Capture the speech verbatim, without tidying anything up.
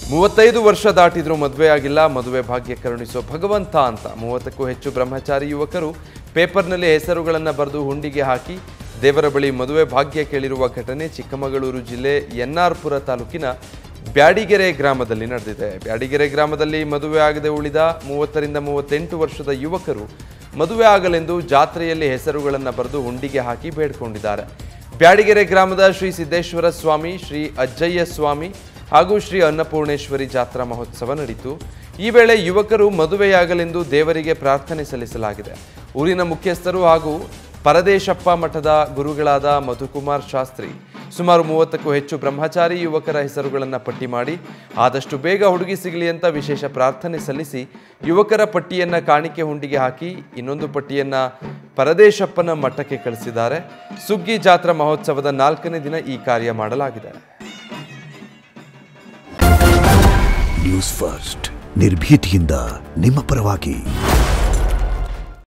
ಮೂವತ್ತೈದು ವರ್ಷ ದಾಟಿದ್ರೂ ಮದುವೆ ಆಗಿಲ್ಲ, ಮದುವೆ ಭಾಗ್ಯ ಕರುಣಿಸೋ ಭಗವಂತ ಅಂತ ಮೂವತ್ತಕ್ಕೂ ಹೆಚ್ಚು ಬ್ರಹ್ಮಚಾರಿ ಯುವಕರು ಪೇಪರ್ನಲ್ಲಿ ಹೆಸರುಗಳನ್ನು ಬರೆದು ಹುಂಡಿಗೆ ಹಾಕಿ ದೇವರ ಬಳಿ ಮದುವೆ ಭಾಗ್ಯ ಕೇಳಿರುವ ಘಟನೆ ಚಿಕ್ಕಮಗಳೂರು ಜಿಲ್ಲೆ ಎನ್ಆರ್ಪುರ ತಾಲೂಕಿನ ಬ್ಯಾಡಿಗೆರೆ ಗ್ರಾಮದಲ್ಲಿ ನಡೆದಿದೆ. ಬ್ಯಾಡಿಗೆರೆ ಗ್ರಾಮದಲ್ಲಿ ಮದುವೆ ಆಗದೆ ಉಳಿದ ಮೂವತ್ತರಿಂದ ಮೂವತ್ತೆಂಟು ವರ್ಷದ ಯುವಕರು ಮದುವೆ ಆಗಲೆಂದು ಜಾತ್ರೆಯಲ್ಲಿ ಹೆಸರುಗಳನ್ನು ಬರೆದು ಹುಂಡಿಗೆ ಹಾಕಿ ಬೇಡಿಕೊಂಡಿದ್ದಾರೆ. ಬ್ಯಾಡಿಗೆರೆ ಗ್ರಾಮದ ಶ್ರೀ ಸಿದ್ದೇಶ್ವರ ಸ್ವಾಮಿ, ಶ್ರೀ ಅಜ್ಜಯ್ಯ ಸ್ವಾಮಿ ಹಾಗೂ ಶ್ರೀ ಅನ್ನಪೂರ್ಣೇಶ್ವರಿ ಜಾತ್ರಾ ಮಹೋತ್ಸವ ನಡೆಯಿತು. ಈ ವೇಳೆ ಯುವಕರು ಮದುವೆಯಾಗಲೆಂದು ದೇವರಿಗೆ ಪ್ರಾರ್ಥನೆ ಸಲ್ಲಿಸಲಾಗಿದೆ. ಊರಿನ ಮುಖ್ಯಸ್ಥರು ಹಾಗೂ ಪರದೇಶಪ್ಪ ಮಠದ ಗುರುಗಳಾದ ಮಧುಕುಮಾರ್ ಶಾಸ್ತ್ರಿ ಸುಮಾರು ಮೂವತ್ತಕ್ಕೂ ಹೆಚ್ಚು ಬ್ರಹ್ಮಚಾರಿ ಯುವಕರ ಹೆಸರುಗಳನ್ನು ಪಟ್ಟಿ ಮಾಡಿ ಆದಷ್ಟು ಬೇಗ ಹುಡುಗಿ ಸಿಗಲಿ ಅಂತ ವಿಶೇಷ ಪ್ರಾರ್ಥನೆ ಸಲ್ಲಿಸಿ ಯುವಕರ ಪಟ್ಟಿಯನ್ನು ಕಾಣಿಕೆ ಹುಂಡಿಗೆ ಹಾಕಿ ಇನ್ನೊಂದು ಪಟ್ಟಿಯನ್ನು ಪರದೇಶಪ್ಪನ ಮಠಕ್ಕೆ ಕಳಿಸಿದ್ದಾರೆ. ಸುಗ್ಗಿ ಜಾತ್ರಾ ಮಹೋತ್ಸವದ ನಾಲ್ಕನೇ ದಿನ ಈ ಕಾರ್ಯ ಮಾಡಲಾಗಿದೆ. ನ್ಯೂಸ್ ಫಸ್ಟ್ ನಿರ್ಭೀತಿಯಿಂದ ನಿಮ್ಮ ಪರವಾಗಿ.